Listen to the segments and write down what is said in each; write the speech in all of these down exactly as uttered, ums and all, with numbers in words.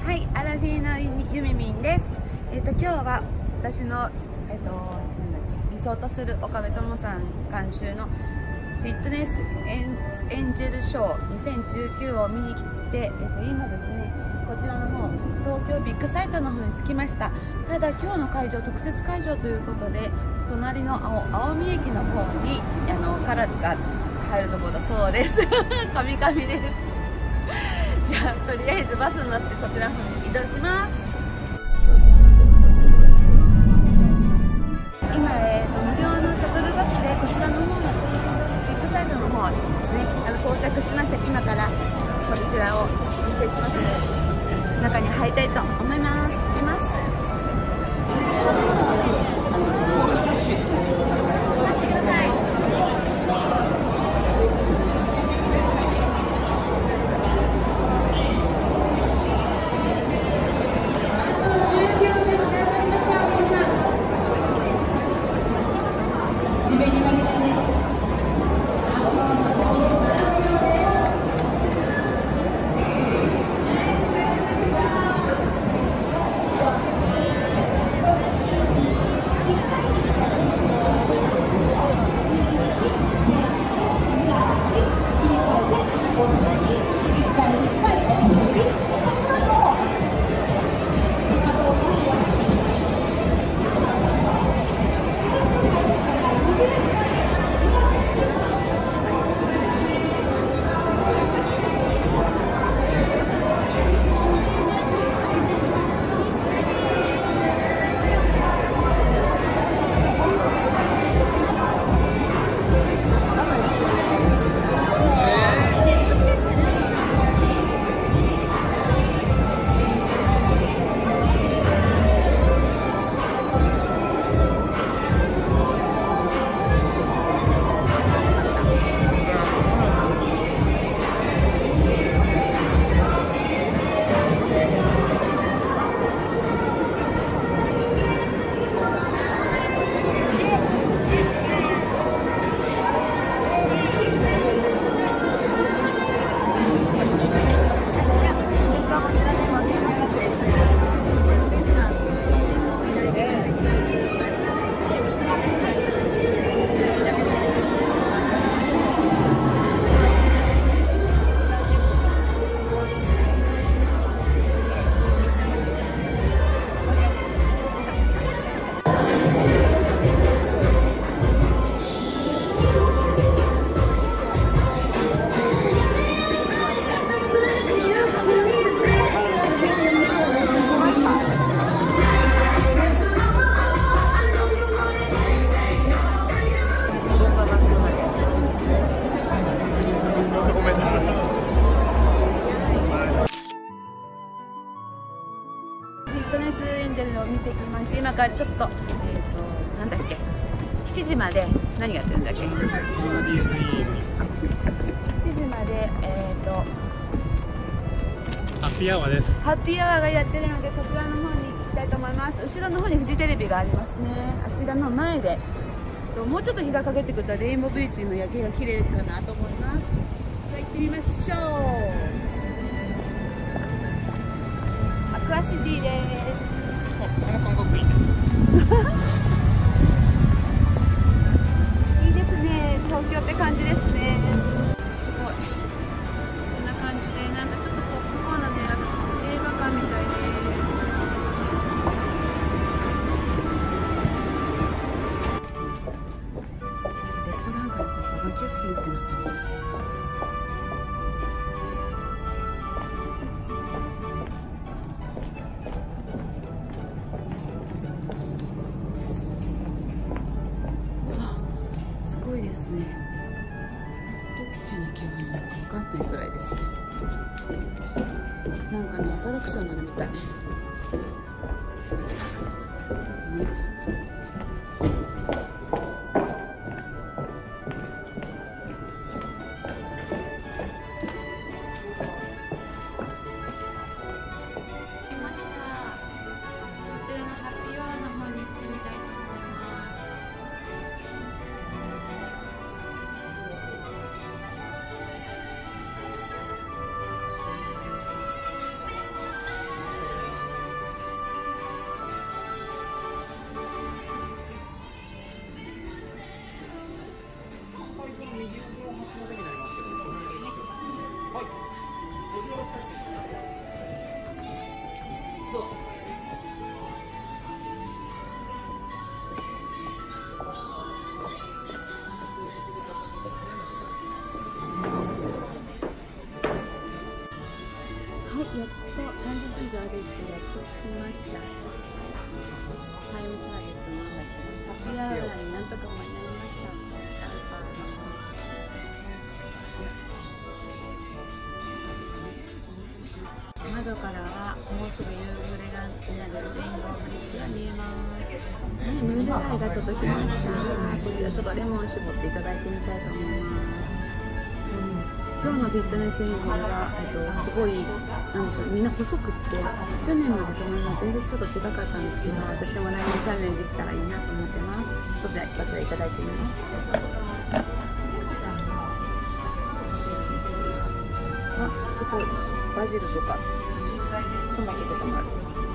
はい、アラフィーのゆみみんです。えっ、ー、と今日は私のえっ、ー、となんだっけ理想とする岡部友さん監修のフィットネスエン、エンジェルショーにせんじゅうきゅうを見に来て、えっ、ー、と今ですねこちらの方東京ビッグサイトの方に着きました。ただ今日の会場特設会場ということで隣の青、青海駅の方にあのからが入るところだそうです。カミカミです。じゃあとりあえずバスに乗ってそちらの方に移動します。今、えー、と無料のシャトルバスでこちらの方のビッグサイトの方にですねあの到着しました。今からこちらを申請しますので中に入りたいと思います。行きます。フィットネスエンジェルを見てきまして、今からちょっと、えー、となんだっけしちじまで何やってるんだっけしちじまでえっ、ー、とハッピーアワーです。 ハッピーアワーがやってるのでこちらの方に行きたいと思います。後ろの方にフジテレビがありますね。あちらの前でもうちょっと日が陰ってくるとレインボーブリッジの夜景が綺麗かなと思います。では行ってみましょう。アクアシティです。 この感覚いいね。 いいですね。東京って感じですね。すごい。こんな感じでなんかちょっとポップコーンのね映画館みたいです。レストラン街がお化け屋敷みたいになってます。すごいですね。どっちに行けばいいのか分かんないくらいですね。なんかのアトラクションなのみたいね。来ました。こちらのハッピーアワーの方に行ってみたいと思います。 さんじゅっぷん以上歩いてやっと着きました。タイムサービスのなんだっけハッピーアワーになんとか間に合いました。窓からはもうすぐ夕暮れがになるレインボーブリッジが見えます。はい、ムール貝が届きました。こちらちょっとレモン絞っていただいてみたいと思います。今日のフィットネスエンジンは、えっと、すごいなんでしょう、みんな細くって去年までと全然ちょっと違かったんですけど、私も来年チャレンジできたらいいなと思ってます。こちらこちらいただいてみます。あ、すごいバジルとかトマトとかもある。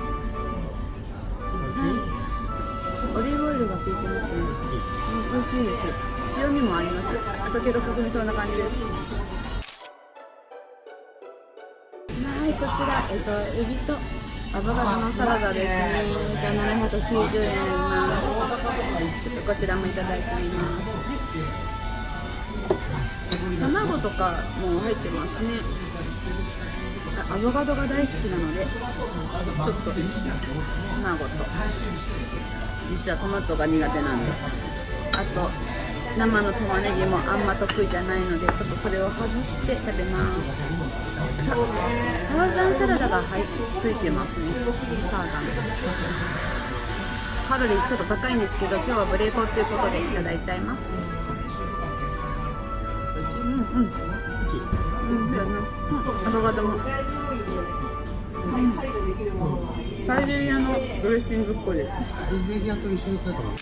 はい、オリーブオイルが効いてますね。うん、美味しいです。塩味もあります。お酒が進みそうな感じです。はい、こちら、えっと、エビとアボカドのサラダですね。ななひゃくきゅうじゅうえんになります。ちょっとこちらもいただいてみます。卵とかも入ってますね。アボカドが大好きなので、ちょっと卵と、実はトマトが苦手なんです。あと生の玉ねぎもあんま得意じゃないので、ちょっとそれを外して食べます。ササーザンサラダが入ついてますね。サーザンカロリーちょっと高いんですけど、今日はブレーコということでいただいちゃいます。うんうんうん、そうやな、うん、アボカドも、うん、サイゼリヤのドレッシングっぽいです。サイゼリヤと一緒にするかな。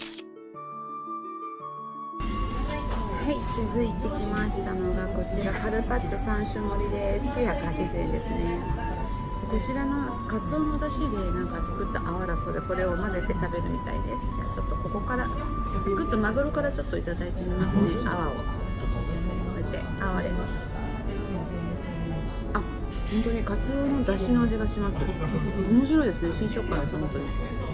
はい、続いてきましたのがこちらカルパッチョさん種盛りです。きゅうひゃくはちじゅうえんですね。こちらのカツオの出汁でなんか作った泡だそうで、これを混ぜて食べるみたいです。じゃあちょっとここからグッとマグロからちょっといただいてみますね。泡をこうやって泡で、あ、本当にカツオの出汁の味がします。面白いですね。新食感です本当に。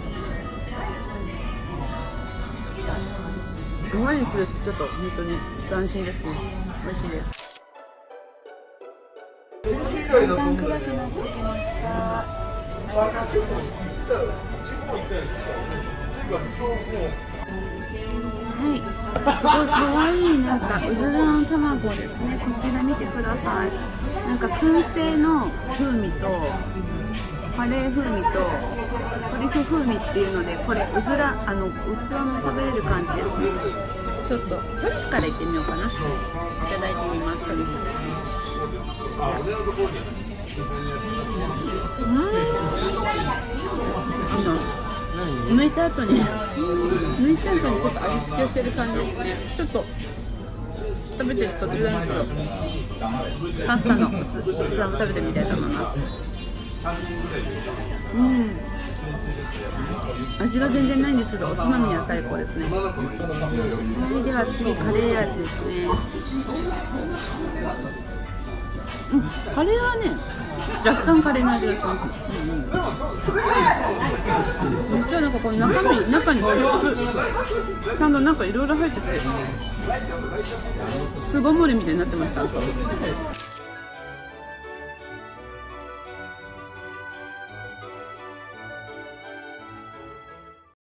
泡にするってちょっと本当に斬新ですね。美味しいです。だんだん暗くなってきました。はい、すごい可愛いなんかうずらの卵ですね。こちら見てください。なんか燻製の風味とカレー風味とトリュフ風味っていうので、これうずらあの器も食べれる感じですね。ちょっとトリュフからいってみようかな。いただいてみます。トリュフ。うん。あの剥いた後に剥いた後にちょっと味付けをしてる感じですね。ちょっと食べてる途中なんですけど、パスタの器を食べてみたいと思います。うん、味は全然ないんですけど、おつまみには最高ですね。はい、では次カレー味ですね。うん、カレーはね、若干カレーの味がします。うんうん、実はなんかこの中身、中にスープちゃんとなんかいろいろ入ってて、巣ごもりみたいになってました。